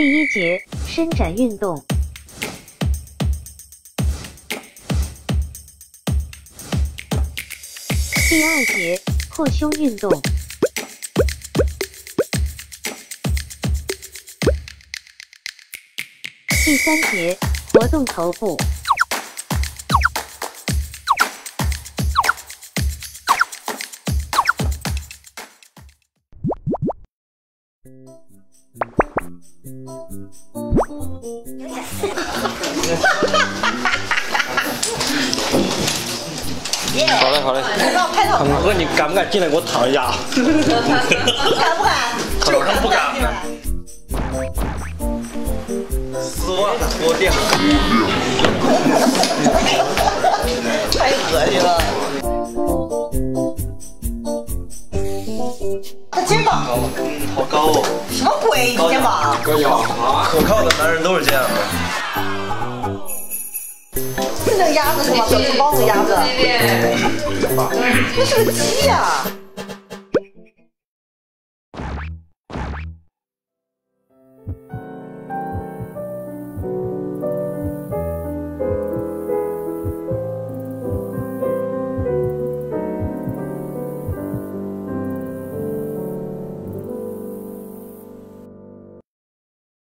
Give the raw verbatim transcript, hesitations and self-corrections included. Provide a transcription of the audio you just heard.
第一节伸展运动。第二节扩胸运动。第三节活动头部。 好嘞好嘞，马哥你敢不敢进来给我躺一下？ 敢不敢？ 就是不敢。四万多电。 太恶心了。他肩膀高了， 嗯，好高哦。 什么鬼？你肩膀？ 高腰啊！可靠的男人都是这样的。 是那个鸭子是吗？小熊猫的鸭子。那是个鸡呀。